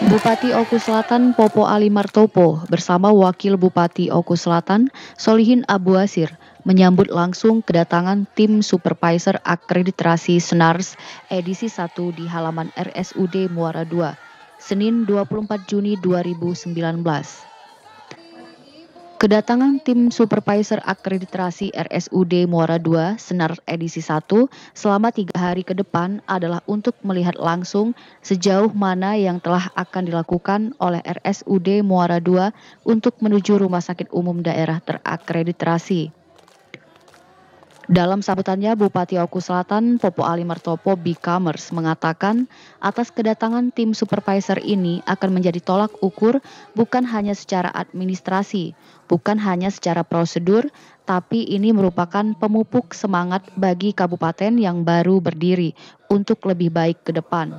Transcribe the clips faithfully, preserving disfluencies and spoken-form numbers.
Bupati Oku Selatan Popo Ali Martopo bersama Wakil Bupati Oku Selatan Solihin Abu Asir menyambut langsung kedatangan tim supervisor akreditasi SENARS edisi satu di halaman R S U D Muara dua, Senin dua puluh empat Juni dua ribu sembilan belas. Kedatangan tim supervisor akreditasi R S U D Muara dua SENARS edisi satu selama tiga hari ke depan adalah untuk melihat langsung sejauh mana yang telah akan dilakukan oleh R S U D Muara dua untuk menuju Rumah Sakit Umum Daerah terakreditasi. Dalam sambutannya, Bupati Oku Selatan Popo Ali Martopo B-Commerce mengatakan atas kedatangan tim supervisor ini akan menjadi tolak ukur bukan hanya secara administrasi, bukan hanya secara prosedur, tapi ini merupakan pemupuk semangat bagi kabupaten yang baru berdiri untuk lebih baik ke depan.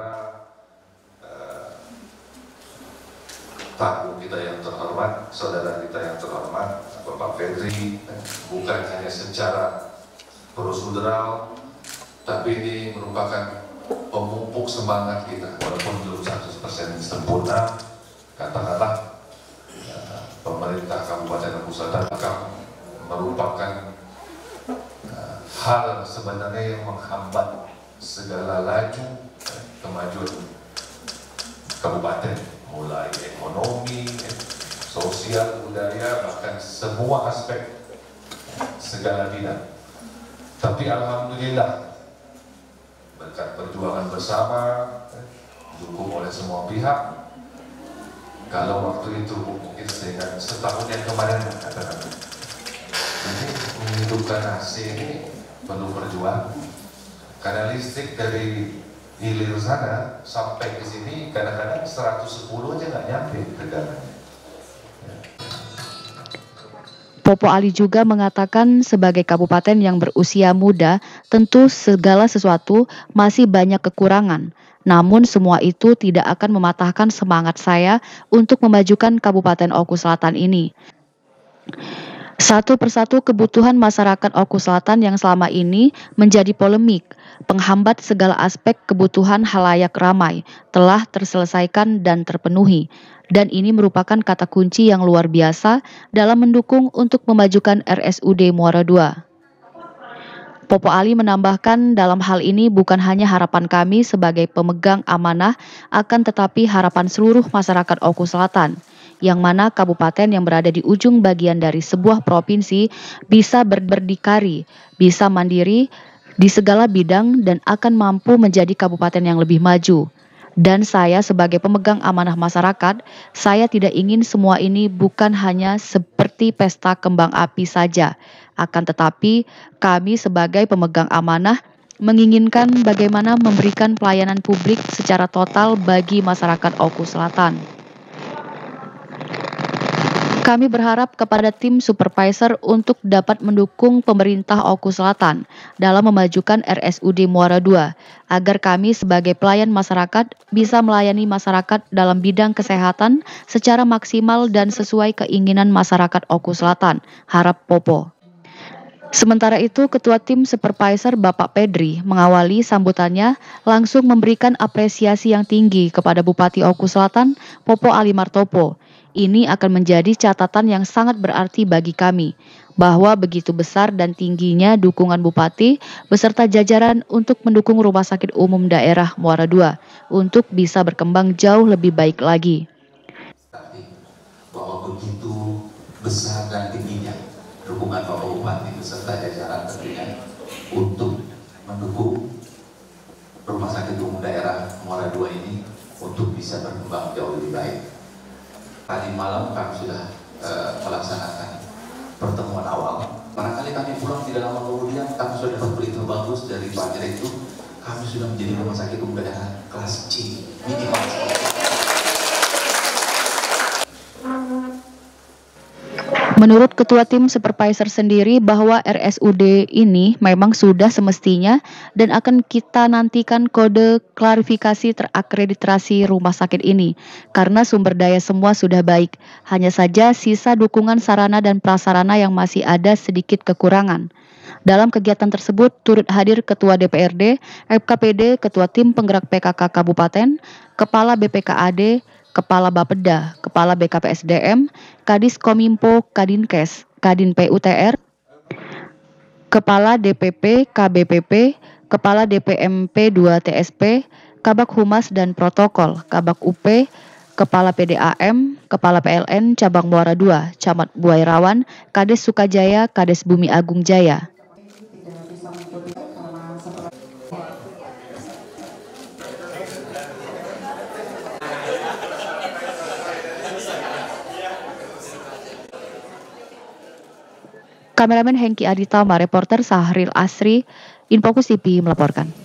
Tamu kita yang terhormat, saudara kita yang terhormat, Bapak Fedri, bukan hanya secara prosedural, tapi ini merupakan pemupuk semangat kita, walaupun belum seratus persen sempurna. Katakanlah ya, pemerintah Kabupaten Oku Selatan akan merupakan uh, hal sebenarnya yang menghambat segala laju eh, kemajuan kabupaten, mulai ekonomi, sosial, budaya, bahkan semua aspek segala bidang. Tapi alhamdulillah berkat perjuangan bersama, didukung oleh semua pihak. Kalau waktu itu mungkin sehingga setahun yang kemarin katakan ini menghidupkan A C ini perlu perjuangan. Karena listrik dari hilir sana sampai ke sini kadang-kadang seratus sepuluh aja nggak nyampe tegangannya. Popo Ali juga mengatakan sebagai kabupaten yang berusia muda, tentu segala sesuatu masih banyak kekurangan. Namun semua itu tidak akan mematahkan semangat saya untuk memajukan Kabupaten Oku Selatan ini. Satu persatu kebutuhan masyarakat Oku Selatan yang selama ini menjadi polemik, penghambat segala aspek kebutuhan halayak ramai, telah terselesaikan dan terpenuhi. Dan ini merupakan kata kunci yang luar biasa dalam mendukung untuk memajukan R S U D Muara dua. Popo Ali menambahkan dalam hal ini bukan hanya harapan kami sebagai pemegang amanah, akan tetapi harapan seluruh masyarakat Oku Selatan, yang mana kabupaten yang berada di ujung bagian dari sebuah provinsi bisa berdikari, bisa mandiri di segala bidang dan akan mampu menjadi kabupaten yang lebih maju. Dan saya sebagai pemegang amanah masyarakat, saya tidak ingin semua ini bukan hanya seperti pesta kembang api saja. Akan tetapi kami sebagai pemegang amanah menginginkan bagaimana memberikan pelayanan publik secara total bagi masyarakat Oku Selatan. Kami berharap kepada tim supervisor untuk dapat mendukung pemerintah Oku Selatan dalam memajukan R S U D Muara dua, agar kami sebagai pelayan masyarakat bisa melayani masyarakat dalam bidang kesehatan secara maksimal dan sesuai keinginan masyarakat Oku Selatan, harap Popo. Sementara itu, Ketua Tim Supervisor Bapak Pedri mengawali sambutannya langsung memberikan apresiasi yang tinggi kepada Bupati Oku Selatan, Popo Ali Martopo. Ini akan menjadi catatan yang sangat berarti bagi kami, bahwa begitu besar dan tingginya dukungan Bupati beserta jajaran untuk mendukung Rumah Sakit Umum Daerah Muara dua untuk bisa berkembang jauh lebih baik lagi. Bahwa begitu besar dan tingginya dukungan Bapak Bupati beserta jajaran tentunya untuk mendukung Rumah Sakit Umum Daerah Muara dua ini untuk bisa berkembang jauh lebih baik. Tadi malam kami sudah uh, melaksanakan pertemuan awal. Barangkali kami pulang tidak lama kemudian kami sudah dapat berita bagus dari Pak Direktur. Kami sudah menjadi Rumah Sakit Umum Daerah kelas C minimal. Menurut Ketua Tim Supervisor sendiri bahwa R S U D ini memang sudah semestinya dan akan kita nantikan kode klarifikasi terakreditasi rumah sakit ini karena sumber daya semua sudah baik, hanya saja sisa dukungan sarana dan prasarana yang masih ada sedikit kekurangan. Dalam kegiatan tersebut turut hadir Ketua D P R D, F K P D, Ketua Tim Penggerak P K K Kabupaten, Kepala B P K A D, Kepala Bapeda, Kepala B K P S D M, Kadis Kominfo, Kadinkes, Kadin P U T R, Kepala D P P, K B P P, Kepala D P M P dua T S P, Kabak Humas dan Protokol, Kabak U P, Kepala P D A M, Kepala P L N Cabang Muara dua, Camat Buairawan, Kades Sukajaya, Kades Bumi Agung Jaya. Kameramen Hengki Aditama, reporter Sahril Asri, Infokus T V melaporkan.